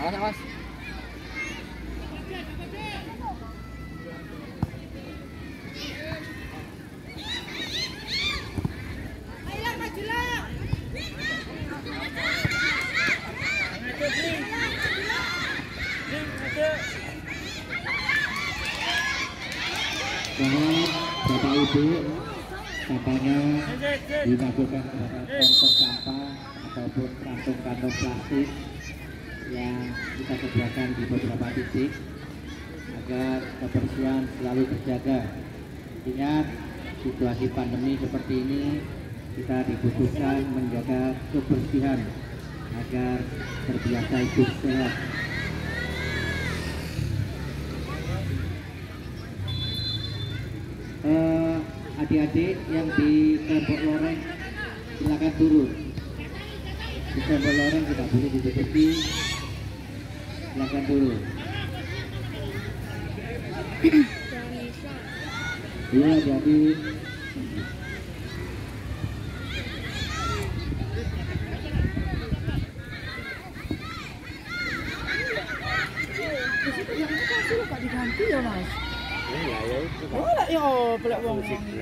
Awas, awas. Bapak Ibu, sampahnya dimasukkan ke dalam kantong sampah ataupun kantong-kantong plastik yang kita sediakan di beberapa titik agar kebersihan selalu terjaga. Ingat, situasi pandemi seperti ini kita dibutuhkan menjaga kebersihan agar terbiasa hidup sehat. Adik-adik yang di kelompok loreng silakan turun. Di kelompok loreng tidak boleh diduduki, silakan turun. Iya, jadi diganti ya Mas. Iya, ya itu. Oh, lah ya pelak wong.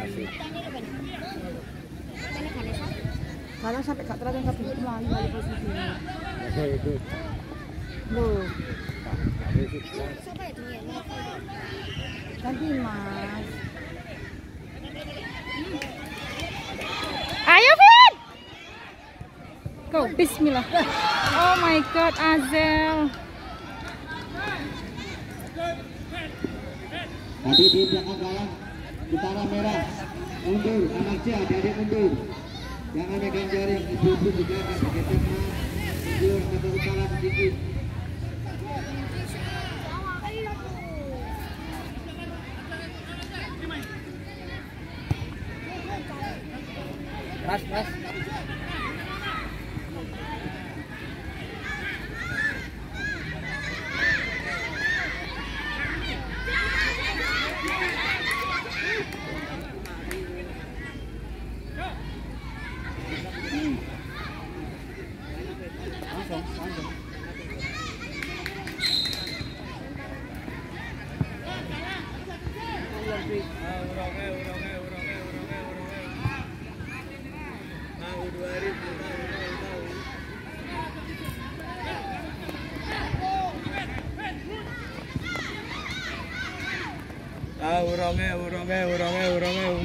Kalau sampai gak terlalu kabeh melayu posisinya. Ya itu. Loh, Siapa ya dunia? ganti Mas. Ayo Vin. Go, bismillah. Oh my god, Azel. tadi di belakang galang utara merah, mundur, anak C, adik-adik mundur, jangan megang jaring, ibu-ibu juga akan bergeser mundur ke utara sedikit. Mas, mas. Urang.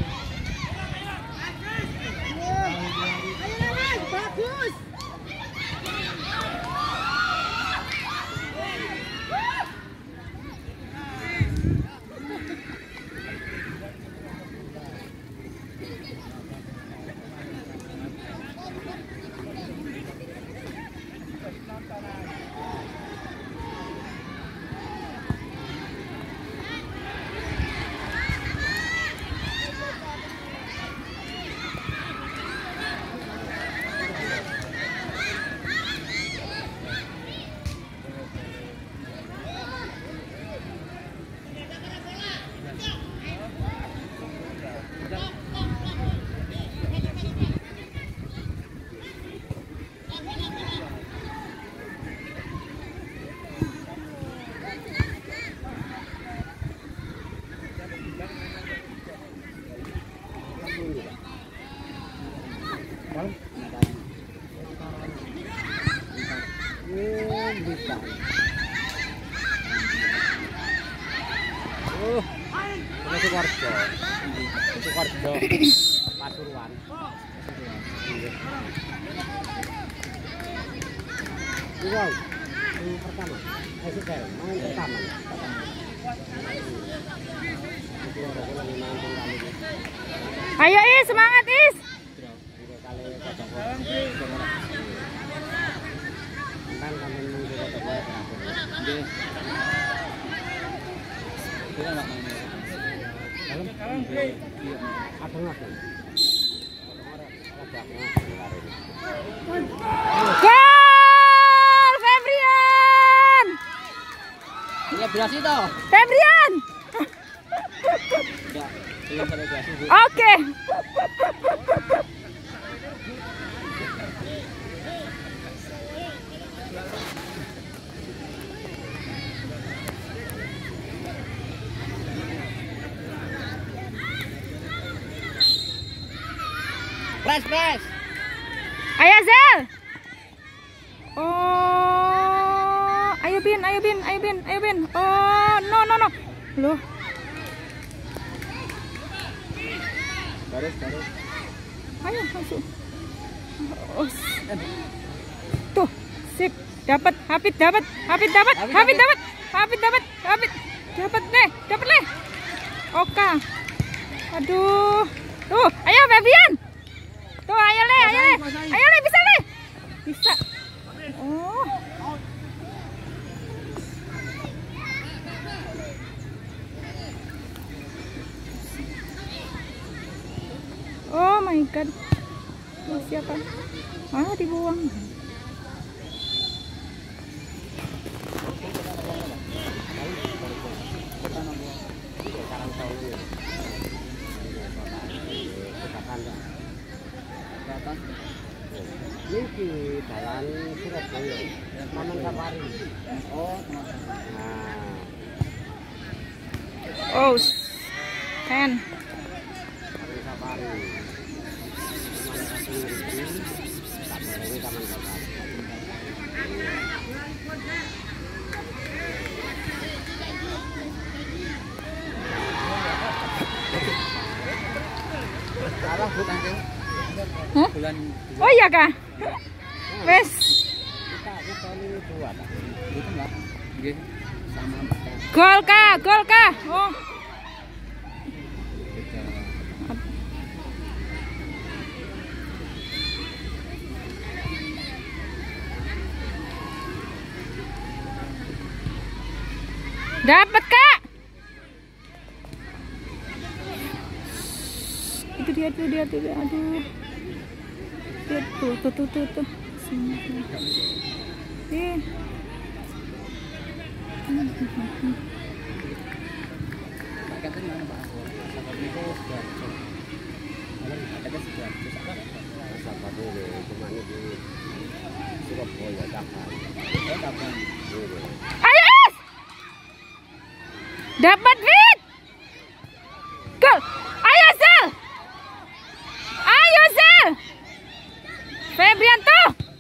Bagus. Sukoharjo, Pasuruan. Wow, yang pertama, main pertama. Ayo Is, semangat Is. Gol, Febrian. Selebrasi toh. Febrian. Oke. Press. Ayo Zel. Oh, ayo Bin. Oh, no. Loh. Baris. Ayo masuk. Oh, tuh, sip. Dapat. Hafid dapat. Dapat nih. Oka. Aduh. Tuh, ayo Febian. Tuh, ayo le. Ayo le, bisa le. Bisa. Oh. Oh my god. Oh, siapa? Dibuang. Ini jalan Surabaya, Taman Safari. Oh, Oh, 10. Taman Safari. Taman Safari. Salah bukan sih? Hah? Bulan Oh iya kah? Wes. kita ini 2 tak? Itu enggak? Nggih. Sama Gol kah? Oh. Dapat Kak. Itu dia. Aduh. Tuh. Sini. Ayo Is. Dapat Fit. Gol. Ayo Zel. Febrianto.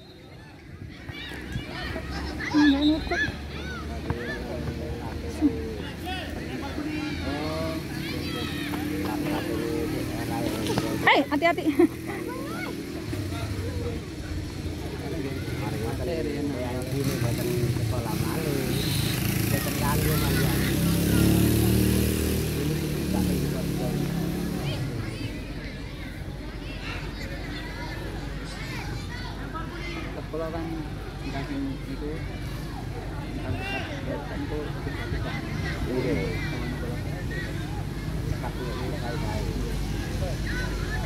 Hati-hati. Kalau kan daging itu itu